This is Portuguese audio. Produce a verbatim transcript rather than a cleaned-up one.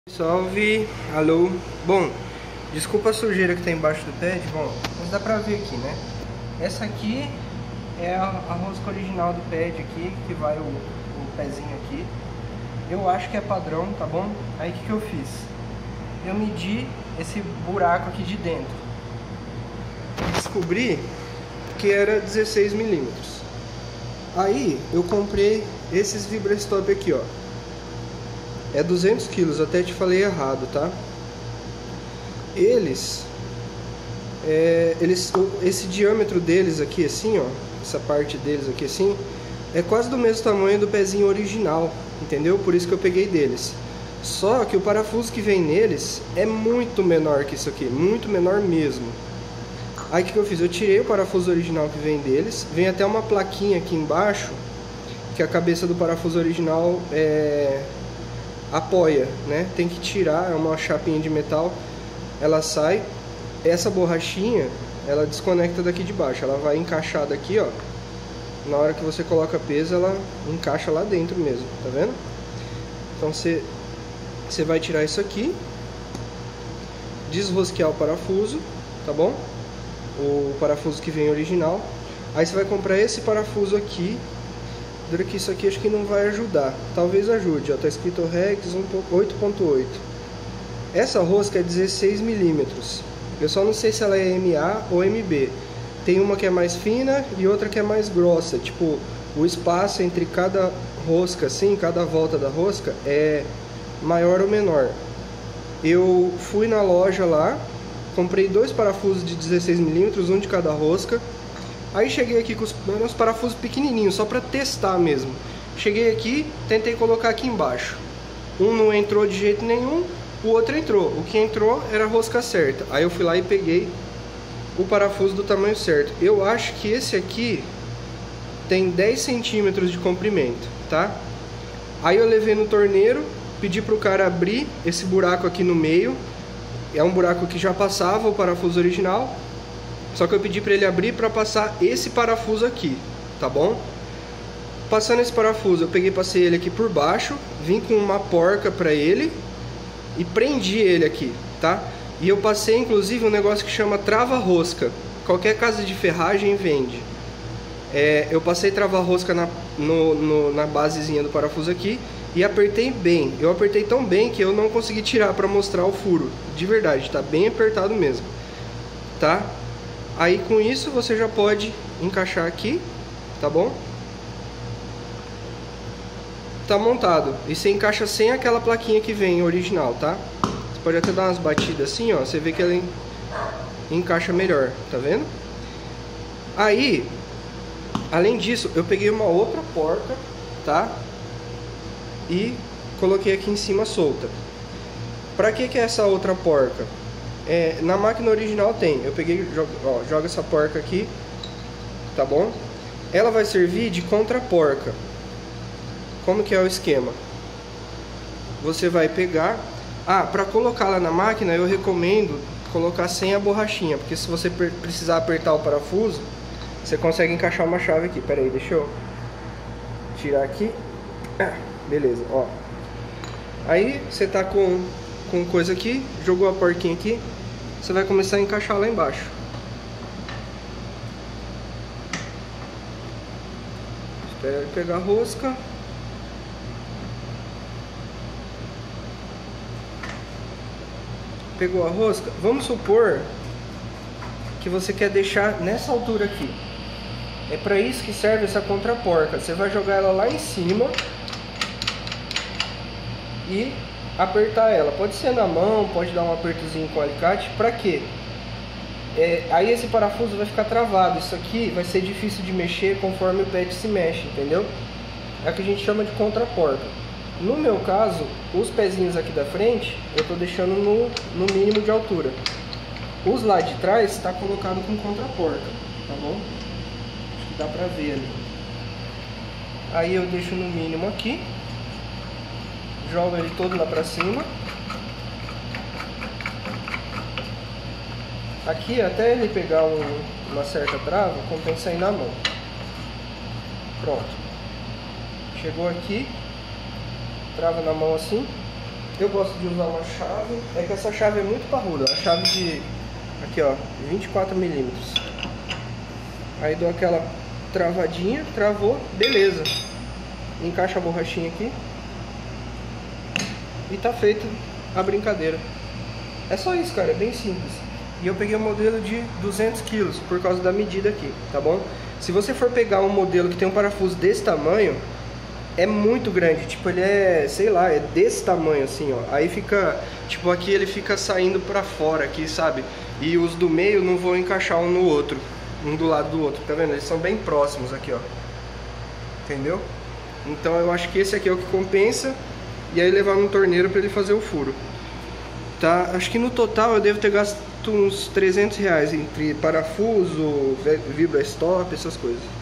Salve, alô. Bom, desculpa a sujeira que tá embaixo do pad. Bom, mas dá pra ver aqui, né? Essa aqui é a, a rosca original do pad aqui, que vai o, o pezinho aqui. Eu acho que é padrão, tá bom? Aí o que, que eu fiz? Eu medi esse buraco aqui de dentro. Descobri que era dezesseis milímetros. Aí eu comprei esses Vibrastop aqui, ó. É duzentos quilos, até te falei errado, tá? Eles, é, eles, esse diâmetro deles aqui assim, ó, essa parte deles aqui assim, é quase do mesmo tamanho do pezinho original, entendeu? Por isso que eu peguei deles. Só que o parafuso que vem neles é muito menor que isso aqui, muito menor mesmo. Aí o que, que eu fiz? Eu tirei o parafuso original que vem deles, vem até uma plaquinha aqui embaixo, que a cabeça do parafuso original é... apoia, né? Tem que tirar, é uma chapinha de metal, ela sai. Essa borrachinha, ela desconecta daqui de baixo, ela vai encaixar daqui, ó. Na hora que você coloca peso, ela encaixa lá dentro mesmo, tá vendo? Então você, você vai tirar isso aqui, desrosquear o parafuso, tá bom? O parafuso que vem original. Aí você vai comprar esse parafuso aqui. Dura que isso aqui acho que não vai ajudar. Talvez ajude, ó, tá escrito Rex oito ponto oito. Essa rosca é dezesseis milímetros. Eu só não sei se ela é M A ou M B. Tem uma que é mais fina e outra que é mais grossa. Tipo, o espaço entre cada rosca, assim, cada volta da rosca é maior ou menor. Eu fui na loja lá, comprei dois parafusos de dezesseis milímetros, um de cada rosca. Aí cheguei aqui com os, os parafusos pequenininhos, só para testar mesmo. Cheguei aqui, tentei colocar aqui embaixo. Um não entrou de jeito nenhum, o outro entrou. O que entrou era a rosca certa. Aí eu fui lá e peguei o parafuso do tamanho certo. Eu acho que esse aqui tem dez centímetros de comprimento, tá? Aí eu levei no torneiro, pedi pro cara abrir esse buraco aqui no meio. É um buraco que já passava o parafuso original. Só que eu pedi para ele abrir para passar esse parafuso aqui, tá bom? Passando esse parafuso, eu peguei, passei ele aqui por baixo, vim com uma porca para ele e prendi ele aqui, tá? E eu passei inclusive um negócio que chama trava-rosca. Qualquer casa de ferragem vende. É, eu passei trava-rosca na, no, no, na basezinha do parafuso aqui e apertei bem. Eu apertei tão bem que eu não consegui tirar para mostrar o furo. De verdade, tá bem apertado mesmo, tá? Aí com isso você já pode encaixar aqui, tá bom? Tá montado. E você encaixa sem aquela plaquinha que vem original, tá? Você pode até dar umas batidas assim, ó. Você vê que ela encaixa melhor, tá vendo? Aí, além disso, eu peguei uma outra porca, tá? E coloquei aqui em cima solta. Pra que que é essa outra porca? É, na máquina original tem, eu peguei, jogo, ó, joga essa porca aqui, tá bom? Ela vai servir de contra-porca. Como que é o esquema? Você vai pegar, ah, para colocá-la na máquina eu recomendo colocar sem a borrachinha, porque se você precisar apertar o parafuso, você consegue encaixar uma chave aqui. Pera aí, deixa eu tirar aqui. Ah, beleza, ó. Aí você tá com com coisa aqui, jogou a porquinha aqui, você vai começar a encaixar lá embaixo. Espera ele pegar a rosca. Pegou a rosca? Vamos supor que você quer deixar nessa altura aqui. É para isso que serve essa contraporca. Você vai jogar ela lá em cima e apertar ela, pode ser na mão, pode dar um apertozinho com o alicate. Pra quê? É, aí esse parafuso vai ficar travado. Isso aqui vai ser difícil de mexer conforme o pad se mexe, entendeu? É o que a gente chama de contraporca. No meu caso, os pezinhos aqui da frente eu tô deixando no, no mínimo de altura. Os lá de trás está colocado com contraporca, tá bom? Acho que dá pra ver ali. Aí eu deixo no mínimo aqui. Jogo ele todo lá pra cima. Aqui, até ele pegar um, uma certa trava, compensa aí na mão. Pronto. Chegou aqui. Trava na mão assim. Eu gosto de usar uma chave, é que essa chave é muito parruda, a chave de, aqui ó, vinte e quatro milímetros. Aí dou aquela travadinha, travou, beleza. Encaixa a borrachinha aqui. E tá feito a brincadeira. É só isso, cara, é bem simples. E eu peguei um modelo de duzentos quilos, por causa da medida aqui, tá bom? Se você for pegar um modelo que tem um parafuso desse tamanho, é muito grande, tipo, ele é, sei lá, é desse tamanho assim, ó. Aí fica, tipo, aqui ele fica saindo pra fora aqui, sabe? E os do meio não vão encaixar um no outro, um do lado do outro, tá vendo? Eles são bem próximos aqui, ó. Entendeu? Então eu acho que esse aqui é o que compensa. E aí levar num torneiro pra ele fazer o furo. Tá? Acho que no total eu devo ter gasto uns trezentos reais entre parafuso, vibra stop, essas coisas.